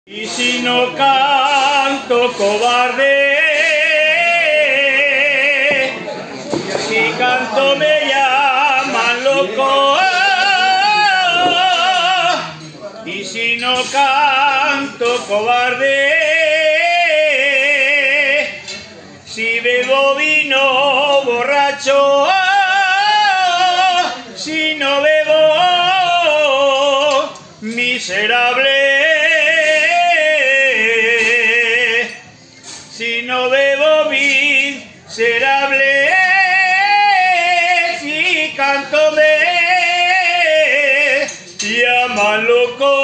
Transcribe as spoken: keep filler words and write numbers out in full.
Y si no canto, cobarde, si canto me llaman loco. Y si no canto, cobarde, si bebo vino borracho, si no bebo miserable. Si no bebo miserable, si canto me llaman loco.